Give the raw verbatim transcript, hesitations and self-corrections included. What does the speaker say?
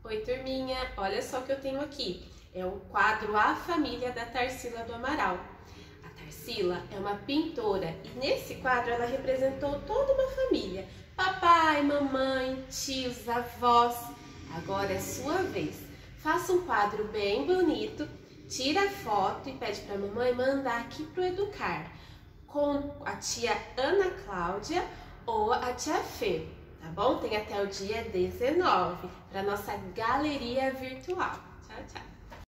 Oi, turminha! Olha só o que eu tenho aqui. É o quadro A Família da Tarsila do Amaral. A Tarsila é uma pintora e nesse quadro ela representou toda uma família. Papai, mamãe, tios, avós. Agora é sua vez. Faça um quadro bem bonito, tira a foto e pede para a mamãe mandar aqui para o Educar com a tia Ana Cláudia ou a tia Fê. Tá bom? Tem até o dia dezenove para nossa galeria virtual. Tchau, tchau!